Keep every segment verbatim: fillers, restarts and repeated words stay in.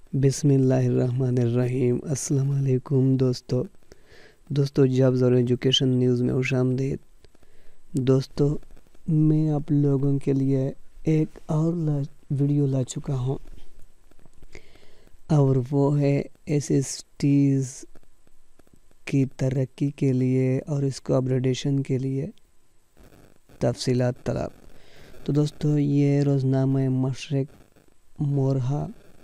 بسم اللہ الرحمن الرحیم۔ السلام علیکم دوستو دوستو جابز اور ایجوکیشن نیوز میں خوش آمدید۔ دوستو میں آپ لوگوں کے لیے ایک اور ویڈیو لا چکا ہوں اور وہ ہے ایس ایس ٹیز کی ترقی کے لیے اور اس کو اپگریڈیشن کے لیے تفصیلات طلب۔ تو دوستو یہ روزنامہ مشرق مورخہ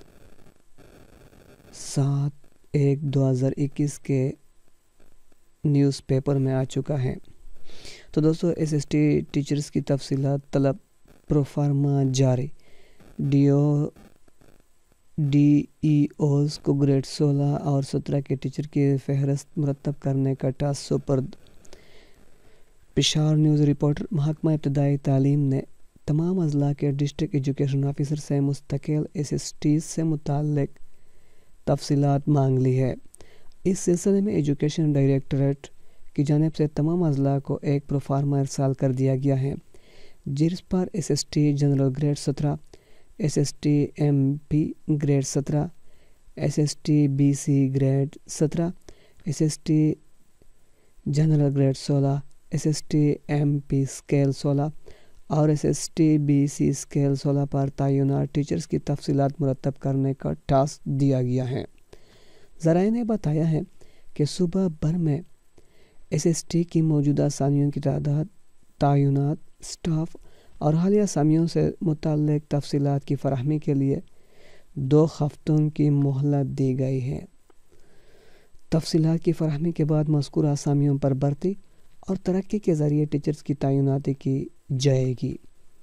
سات ایک دو ہزار اکیس کے نیوز پیپر میں آ چکا ہے۔ تو دوستو ایس ایس ٹی ٹیچرز کی تفصیلات طلب پروفارما جاری، D O D E Os کو گریڈ سولہ اور سترہ کے ٹیچر کی فہرست مرتب کرنے کا ٹاسک سپرد۔ Peshawar news reporter. محکمہ ابتدائی تعلیم نے تمام اضلاع کے ڈسٹرکٹ ایجوکیشن آفیسر سے مستقل ایس ایس ٹیز سے متعلق تفصیلات مانگ لی ہے۔ اس سلسلے میں ایجوکیشن ڈائریکٹوریٹ کی جانب سے تمام اضلاع کو ایک پروفارما ارسال کر دیا گیا ہے، جس پر S S T general grade سترہ، S S T M P grade سترہ، S S T B C grade سترہ، S S T general grade سولہ، S S T M P scale سولہ اور S S T B C scale سولہ پر تعینات teachers کی تفصیلات مرتب کرنے کا ٹاسک دیا گیا ہے۔ ذرائع نے بتایا ہے کہ صوبہ بھر میں ایس ایس ٹی کی موجودہ اسامیوں کی تعداد، تعینات، اسٹاف اور حالیہ اسامیوں سے متعلق تفصیلات کی فراہمی کے لیے دو ہفتوں کی مہلت دی گئی ہے۔ تفصیلات کی فراہمی کے بعد مذکورہ اسامیوں پر بھرتی اور ترقی کے ذریعے ٹیچرز کی تعیناتی کی جائے گی۔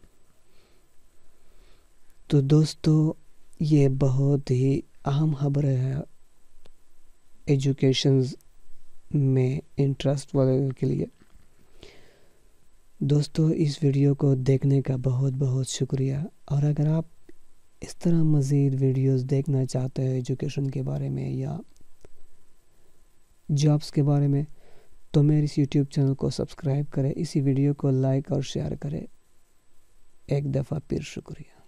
تو دوستو یہ بہت ہی اہم خبر ہے ایجوکیشنز میں انٹرسٹ والوں کے لیے۔ دوستو اس ویڈیو کو دیکھنے کا بہت بہت شکریہ، اور اگر آپ اس طرح مزید ویڈیوز دیکھنا چاہتے ہیں ایجوکیشن کے بارے میں یا جابز کے بارے میں تو میرے اس یوٹیوب چینل کو سبسکرائب کریں، اسی ویڈیو کو لائک اور شیئر کریں۔ ایک دفعہ پھر شکریہ۔